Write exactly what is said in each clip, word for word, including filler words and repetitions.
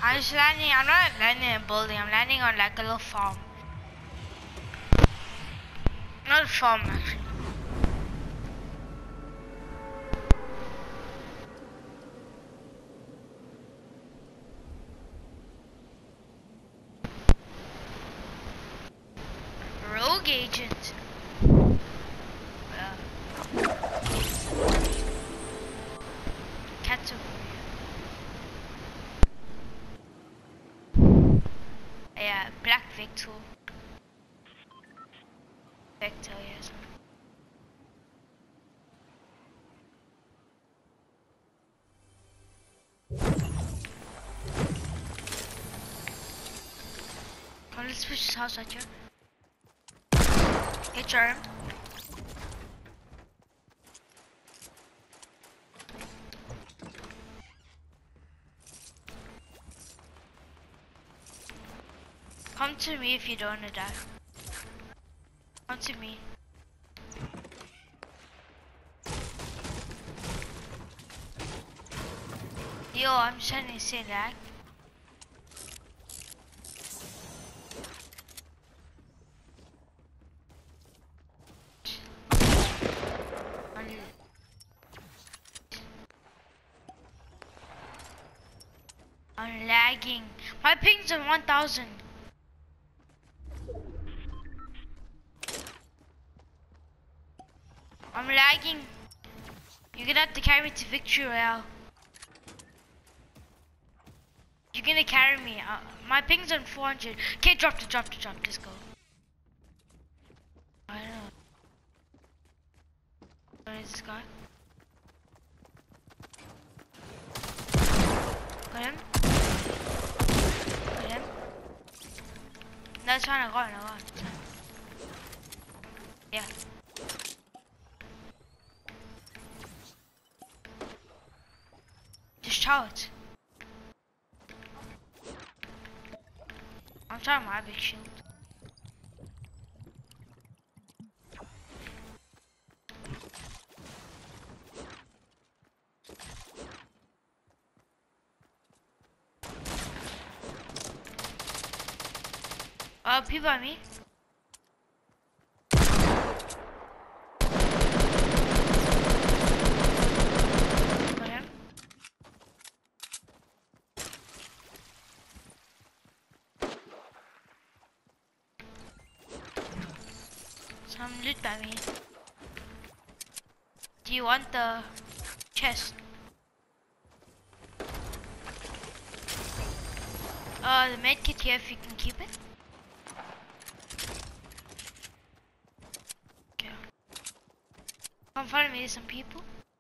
I'm just landing, I'm not landing in a building, I'm landing on like a little farm. Not a farm actually. Rogue agent. Well, cats over here. Yeah, Black Victor. Vector, yes. Come on, let's push this house right here. Get charmed. Come to me if you don't wanna die. Come to me. Yo, I'm just trying to say that. I'm lagging. My ping's on one thousand. I'm lagging. You're gonna have to carry me to Victory Royale. You're gonna carry me. Uh, my ping's on four hundred. Okay, drop to drop to drop. Let's go. I don't know. Where is this guy? Got him. Got him. That's fine. I got him. I got him. Yeah. Just shout. I'm trying my big shield. Uh, people on me. Got him. Some loot by me. Do you want the chest? Uh, the med kit here if you can keep it. Okay. Come follow me, there's some people.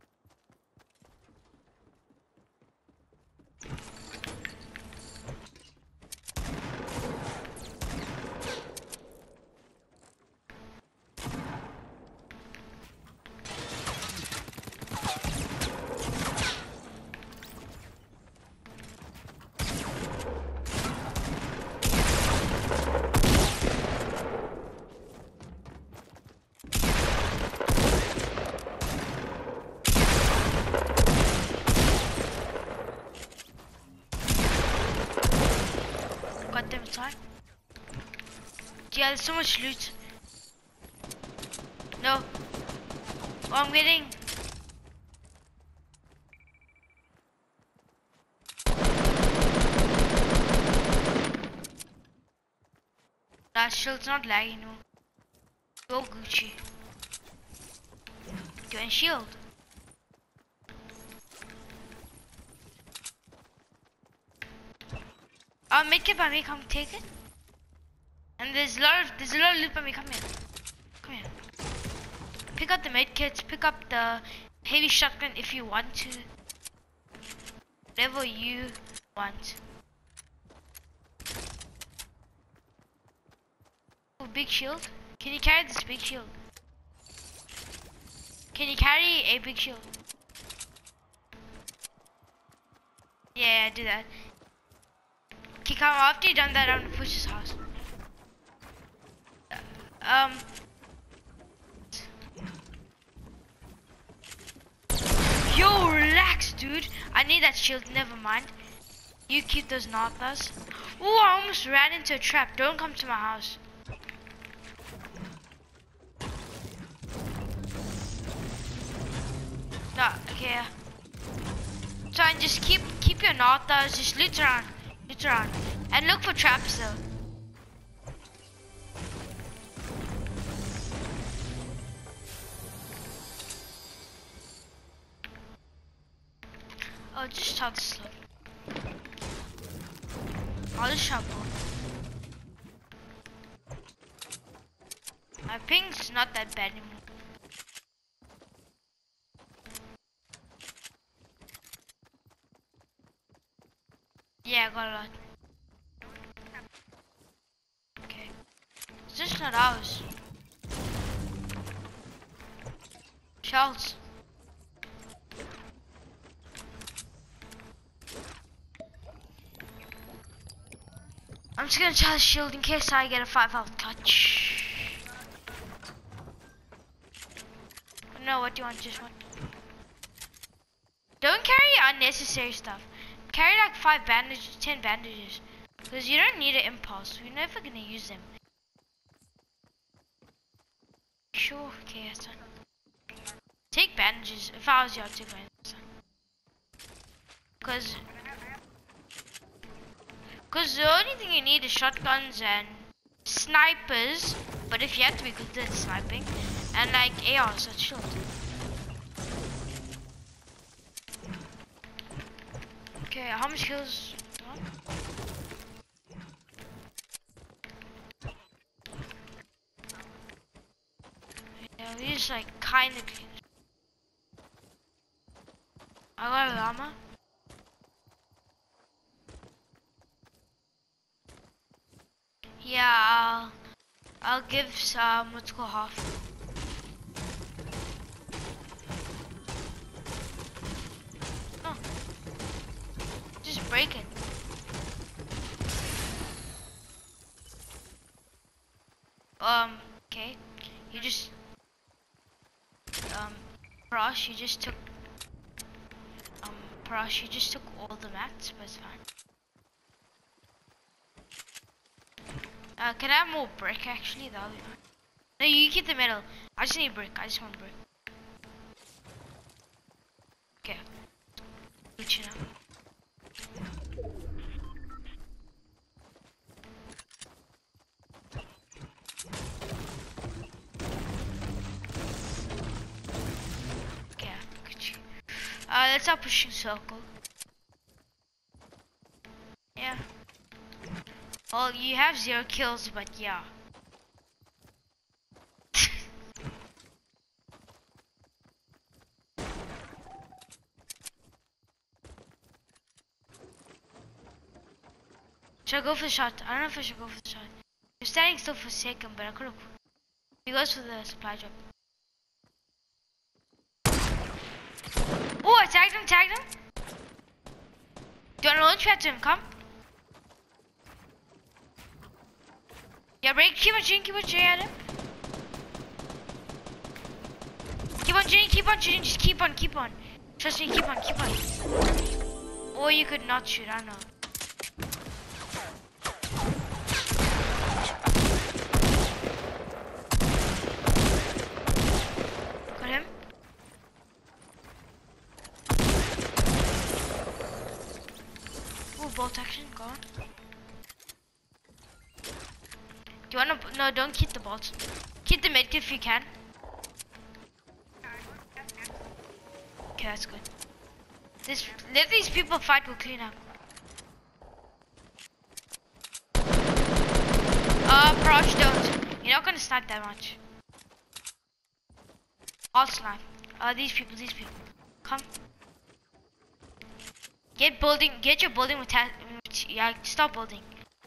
Got them inside. Yeah, there's so much loot. No. Oh, I'm getting. That shield's not lagging, no. Go Gucci. Go and shield. Uh, make it by me, come take it. And there's a lot of, there's a lot of loot by me, come here. Come here. Pick up the med kits, pick up the heavy shotgun if you want to. Whatever you want. Oh, big shield. Can you carry this big shield? Can you carry a big shield? Yeah, do that. Okay, come after you done that, I'm gonna push this house. Um. Yo, relax, dude. I need that shield. Never mind. You keep those Northers. Ooh, I almost ran into a trap. Don't come to my house. No, okay. So and just keep keep your Northers. Just loot around, loot around, and look for traps though. Oh, just start slow. I'll just shop on. My ping's not that bad anymore. Yeah, I got a lot. Okay. It's just not ours. Shells. I'm just gonna charge shield in case I get a five health touch. No, what do you want? Just one. Don't carry unnecessary stuff. Carry like five bandages, ten bandages, because you don't need an impulse. We're never gonna use them. Sure, okay, that's fine. Take bandages. If I was you, I'd take bandages. Because, because the only thing you need is shotguns and snipers. But if you have to be good at sniping, and like A Rs, that's shield. Okay, how much kills? Yeah, we just like kind of. I got a llama. Yeah, I'll, I'll give some. Let's go half. No, just break it. Um. Okay. You just. Um. Prosh, you just took. Um. Prosh, you just took all the mats, but it's fine. Uh, can I have more brick actually? That'll be fine. No, you keep the metal. I just need brick. I just want brick. Okay. Good you know. Okay, good you. Uh, let's start pushing circle. Yeah. Well, you have zero kills, but yeah. Should I go for the shot? I don't know if I should go for the shot. You're standing still for a second, but I could have. He goes for the supply drop. Oh, I tagged him, tagged him. Do you want to launch pad to him? Come. Yeah, break. Keep on shooting, keep on shooting at him. Keep on shooting, keep on shooting, just keep on, keep on. Trust me, keep on, keep on. Or you could not shoot, I don't know. Got him. Ooh, bolt action, go on. Do you wanna, no, don't keep the bolts. Keep the medkit if you can. Okay, that's good. This, let these people fight, we'll clean up. Uh, Prosh, don't. You're not gonna snipe that much. I'll snipe. Uh, these people, these people. Come. Get building, get your building with, ta yeah, stop building.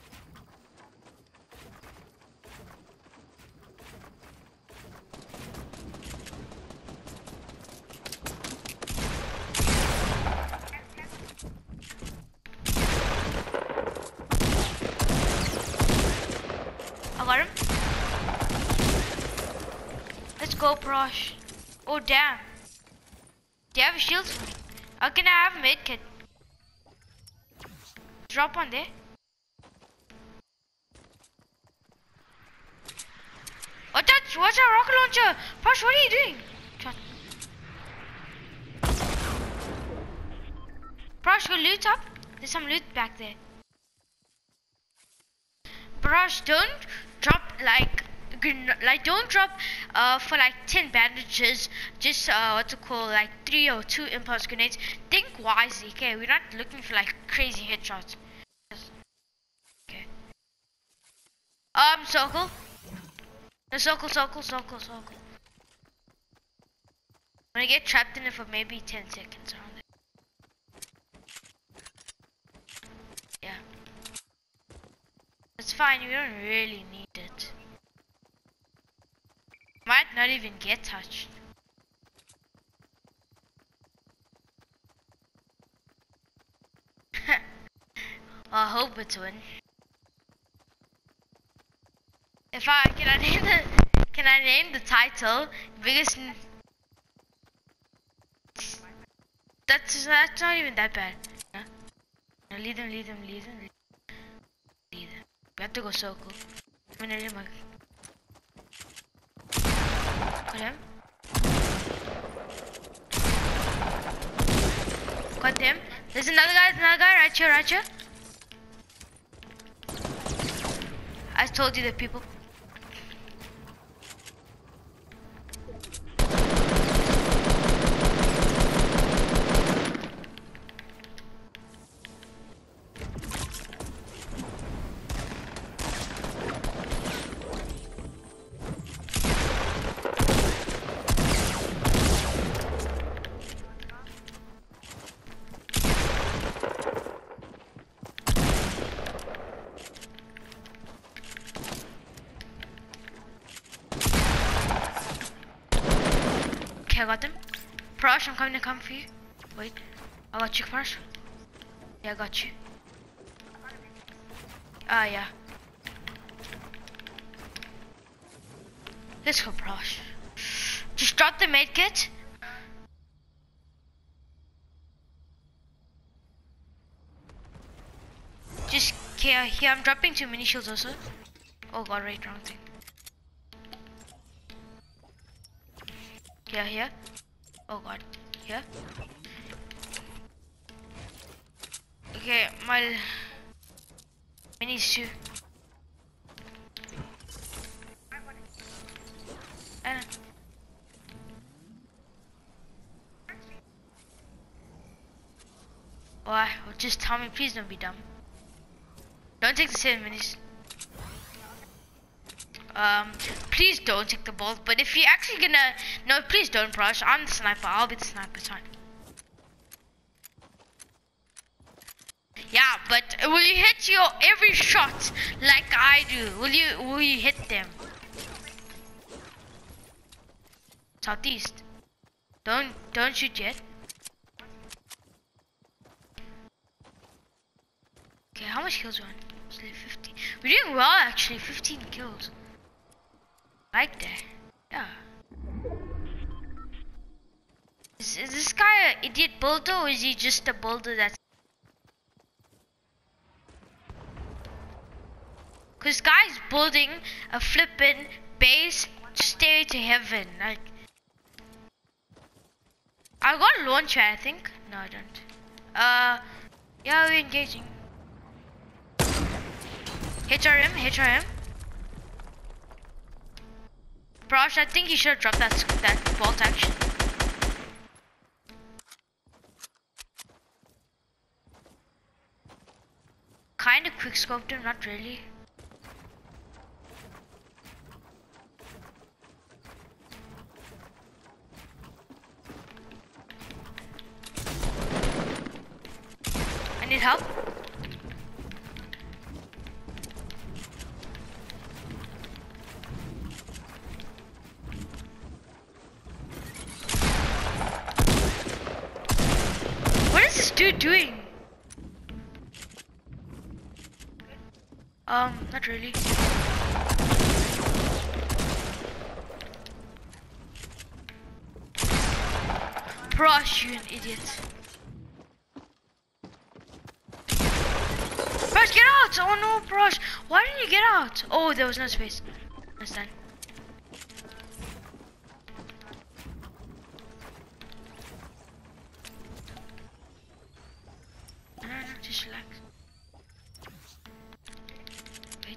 I got him. Let's go, Prosh. Oh, damn. Do you have a shield for me? Uh, can I have a medkit? Drop one there. Watch out! Watch out! Rocket launcher! Prosh, what are you doing? Prosh, go loot up. There's some loot back there. Prosh, don't drop like, like don't drop uh for like ten bandages. Just uh what's it called, like three or two impulse grenades. Think wisely, okay? We're not looking for like crazy headshots. Okay. Um, circle. No, circle, circle, circle, circle. I'm gonna get trapped in it for maybe ten seconds around there. Yeah. It's fine, you don't really need it. Might not even get touched. I hope it's win. If I can I name the can I name the title biggest? That's that's not even that bad. Huh? No, lead them, lead them, lead them, lead them. We have to go circle. I'm gonna leave my. Got him. Got him. There's another guy. Another guy right here, right here. I told you the people. I got them. Prosh, I'm coming to come for you. Wait, I got you, Prosh. Yeah, I got you. Ah, uh, yeah. Let's go, Prosh. Just drop the medkit. Just here, here. I'm dropping two mini shields also. Oh god, right, wrong thing. Yeah, here. Oh god, here. Okay, my minis too. Uh, oh, just tell me, please don't be dumb. Don't take the seven minis. Um, please don't take the bolt. But if you're actually gonna, no, please don't, Prosh. I'm the sniper. I'll be the sniper. It's fine. Yeah, but will you hit your every shot like I do? Will you? Will you hit them? Southeast. Don't don't shoot yet. Okay, how much kills we on? fifty. We're doing well actually. fifteen kills. Like that. Yeah. Is, is this guy an idiot builder or is he just a builder that's... Cause guy's building a flippin' base stair to heaven. Like, I got a launcher, I think. No, I don't. Uh, yeah, we're engaging. H R M, H R M. Prosh, I think you should drop that that bolt action. Kind of quick scoped him, not really. I need help. What is this dude doing? Um, not really. Prosh, you an idiot. Brush, get out! Oh no, Brush. Why didn't you get out? Oh, there was no space. Understand. No, no, no, just relax. Wait.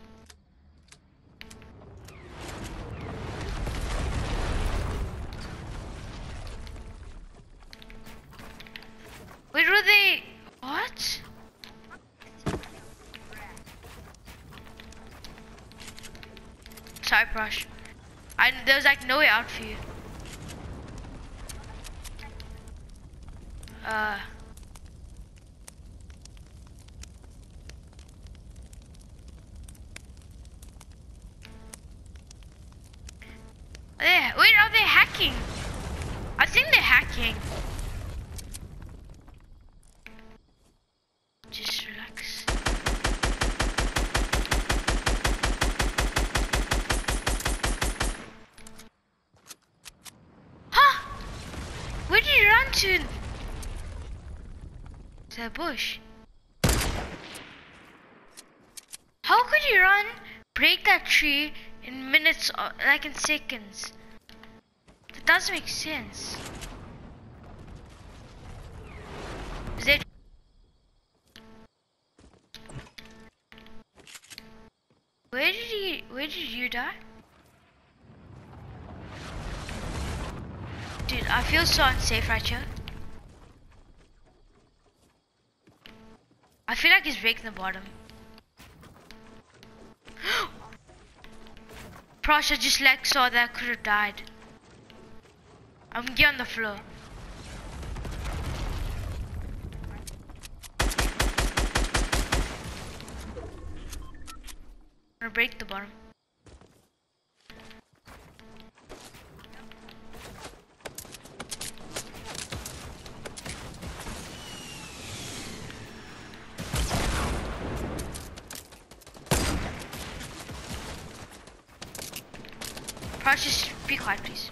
Wait, were they... What? Sorry, Brush. I, there was like no way out for you. Uh... Yeah, wait, are they hacking? I think they're hacking. Just relax. Huh? Where did you run to? The bush. How could you run, break that tree in minutes, or like in seconds? That doesn't make sense. Is it? Where did he? Where did you die? Dude, I feel so unsafe right here. I feel like he's breaking the bottom. Prosh, I just like saw that I could have died. I'm getting on the floor. I'm gonna break the bottom. Prosh, just be quiet, please.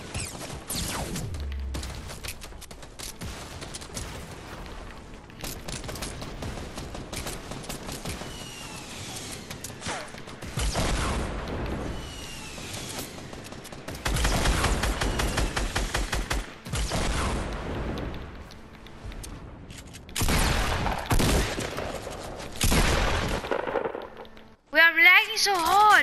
Wait, I'm lagging so hard.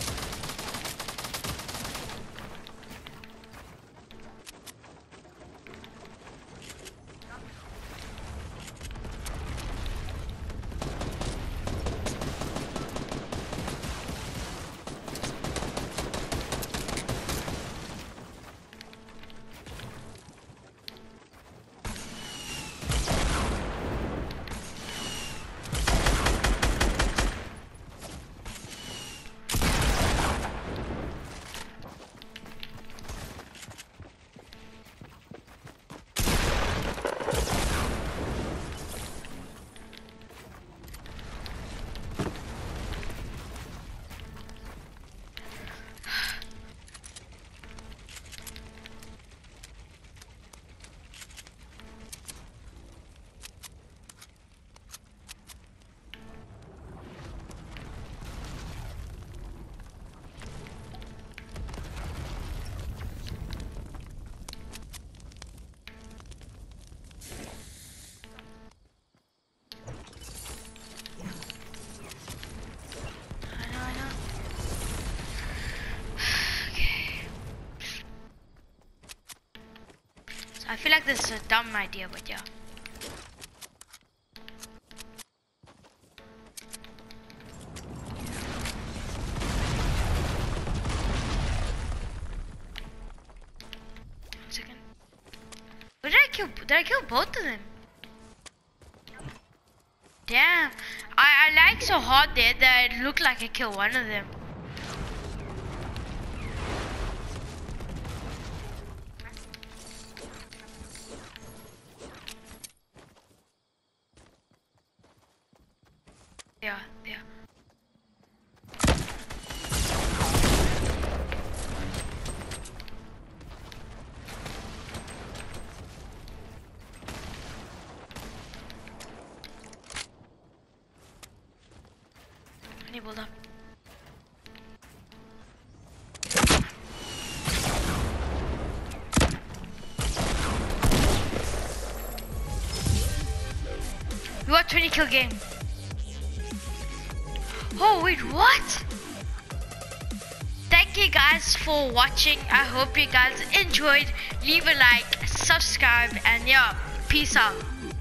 I feel like this is a dumb idea, but yeah. One second. What did I kill? Did I kill both of them? Damn. I, I like so hard there that it looked like I killed one of them. Yeah, yeah. Need build up. We got twenty kill game. Oh wait, what? Thank you guys for watching. I hope you guys enjoyed. Leave a like, subscribe, and yeah, peace out.